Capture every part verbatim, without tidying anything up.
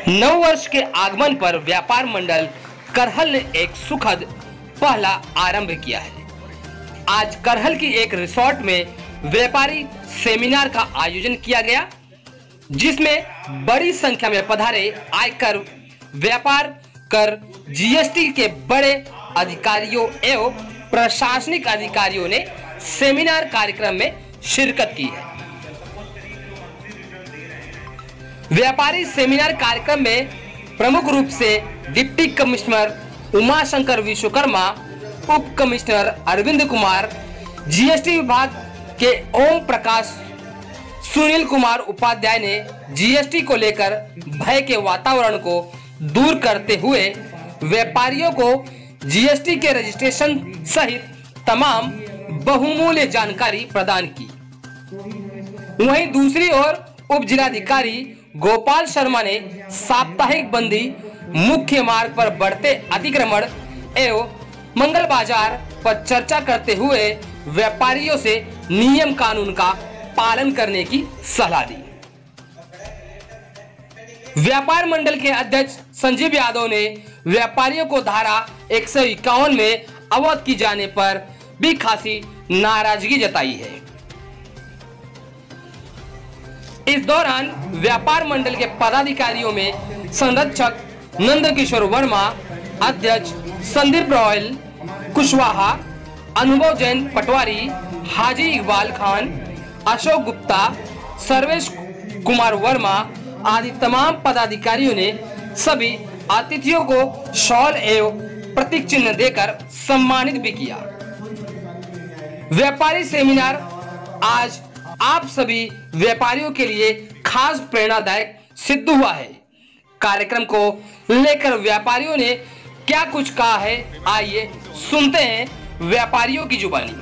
नव वर्ष के आगमन पर व्यापार मंडल करहल ने एक सुखद पहला आरंभ किया है। आज करहल की एक रिसोर्ट में व्यापारी सेमिनार का आयोजन किया गया, जिसमें बड़ी संख्या में पधारे आयकर, व्यापार कर, जीएसटी के बड़े अधिकारियों एवं प्रशासनिक अधिकारियों ने सेमिनार कार्यक्रम में शिरकत की है। व्यापारी सेमिनार कार्यक्रम में प्रमुख रूप से डिप्टी कमिश्नर उमाशंकर विश्वकर्मा, उप कमिश्नर अरविंद कुमार, जीएसटी विभाग के ओम प्रकाश सुनील कुमार उपाध्याय ने जीएसटी को लेकर भय के वातावरण को दूर करते हुए व्यापारियों को जीएसटी के रजिस्ट्रेशन सहित तमाम बहुमूल्य जानकारी प्रदान की। वहीं दूसरी ओर उप जिलाधिकारी गोपाल शर्मा ने साप्ताहिक बंदी, मुख्य मार्ग पर बढ़ते अतिक्रमण एवं मंगल बाजार पर चर्चा करते हुए व्यापारियों से नियम कानून का पालन करने की सलाह दी। व्यापार मंडल के अध्यक्ष संजीव यादव ने व्यापारियों को धारा एक सौ इक्यावन में अवगत की जाने पर भी खासी नाराजगी जताई है। इस दौरान व्यापार मंडल के पदाधिकारियों में संरक्षक नंद किशोर वर्मा, अध्यक्ष संदीप रॉयल कुशवाहा, अनुभव जैन पटवारी, हाजी इकबाल खान, अशोक गुप्ता, सर्वेश कुमार वर्मा आदि तमाम पदाधिकारियों ने सभी अतिथियों को शॉल एवं प्रतीक चिन्ह देकर सम्मानित भी किया। व्यापारी सेमिनार आज आप सभी व्यापारियों के लिए खास प्रेरणादायक सिद्ध हुआ है। कार्यक्रम को लेकर व्यापारियों ने क्या कुछ कहा है, आइए सुनते हैं व्यापारियों की जुबानी।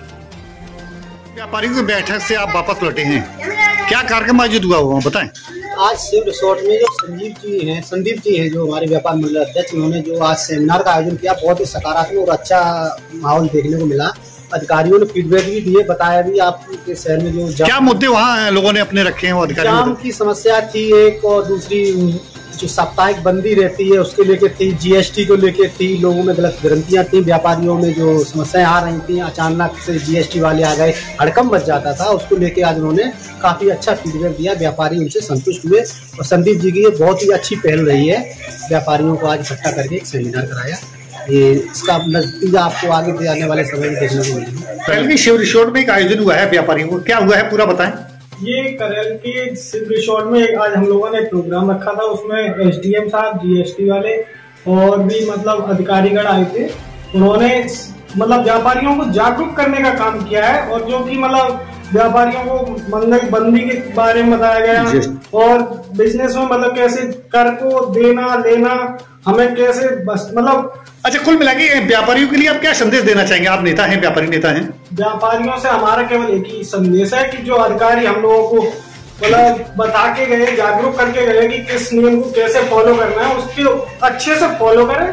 व्यापारियों की बैठक से आप वापस लौटे हैं, क्या कार्यक्रम आयोजित हुआ हुआ बताएं। आज शिव रिसोर्ट में जो संजीव जी हैं, संदीप जी हैं, जो हमारे व्यापार मंडल अध्यक्ष, उन्होंने जो आज सेमिनार का आयोजन किया, बहुत ही सकारात्मक और अच्छा माहौल देखने को मिला। अधिकारियों ने फीडबैक भी दिए, बताया भी आपके शहर में जो क्या मुद्दे वहाँ लोगों ने अपने रखे हैं। अधिकारियों जाम की समस्या थी एक, और दूसरी जो साप्ताहिक बंदी रहती है उसके लेके थी, जीएसटी को लेके थी, लोगों में गलत भ्रांतियां थी, व्यापारियों में जो समस्याएं आ रही थी, अचानक से जीएसटी वाले आ गए, हड़कंप मच जाता था, उसको लेके आज उन्होंने काफी अच्छा फीडबैक दिया। व्यापारी उनसे संतुष्ट हुए और संदीप जी की ये बहुत ही अच्छी पहल रही है, व्यापारियों को आज इकट्ठा करके एक सेमिनार कराया। ये इसका नतीजा आपको आगे आने वाले समय में देखने को मिलेगा। करहल के शिव रिसोर्ट में एक आयोजन हुआ है व्यापारियों को, क्या हुआ है पूरा बताएं। ये करहल के शिव रिसोर्ट में आज हम लोगों ने प्रोग्राम रखा था, उसमें एसडीएम साहब, जीएसटी वाले और भी मतलब अधिकारीगण आए थे। उन्होंने मतलब व्यापारियों को जागरूक करने का काम किया है, और जो कि मतलब व्यापारियों को मंगल बंदी के बारे में बताया गया और बिजनेस में मतलब कैसे कर को देना लेना, हमें कैसे बस मतलब अच्छा, कुल मिला के व्यापारियों के लिए आप क्या संदेश देना चाहेंगे। आप नेता हैं, व्यापारी नेता हैं। व्यापारियों से हमारा केवल एक ही संदेश है कि जो अधिकारी हम लोगों को मतलब बता के गए, जागरूक करके गए कि किस नियम को कैसे फॉलो करना है, उसके अच्छे से फॉलो करें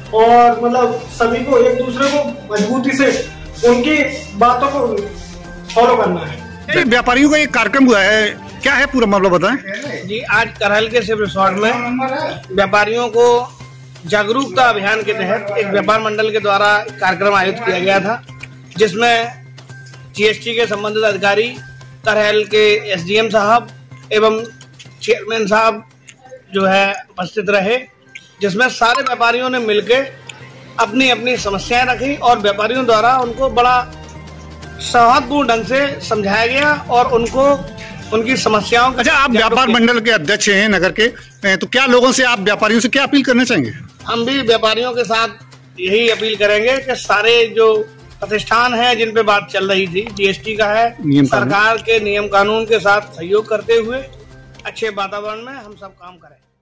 और मतलब सभी को एक दूसरे को मजबूती से उनकी बातों को फॉलो करना है। व्यापारियों का एक कार्यक्रम हुआ है, क्या है पूरा मामला बताएं। जी, आज करहल के शिव रिसोर्ट में व्यापारियों को जागरूकता अभियान के तहत एक व्यापार मंडल के द्वारा कार्यक्रम आयोजित किया गया था, जिसमें जीएसटी के संबंधित अधिकारी, करहल के एसडीएम साहब एवं चेयरमैन साहब जो है उपस्थित रहे, जिसमें सारे व्यापारियों ने मिलकर अपनी अपनी समस्याएं रखी और व्यापारियों द्वारा उनको बड़ा सौहार्दपूर्ण ढंग से समझाया गया और उनको उनकी समस्याओं। अच्छा, आप व्यापार मंडल के अध्यक्ष हैं नगर के, तो क्या लोगों से आप व्यापारियों से क्या अपील करना चाहेंगे। हम भी व्यापारियों के साथ यही अपील करेंगे कि सारे जो प्रतिष्ठान हैं जिन पे बात चल रही थी, जीएसटी का है, सरकार के नियम कानून के साथ सहयोग करते हुए अच्छे वातावरण में हम सब काम करें।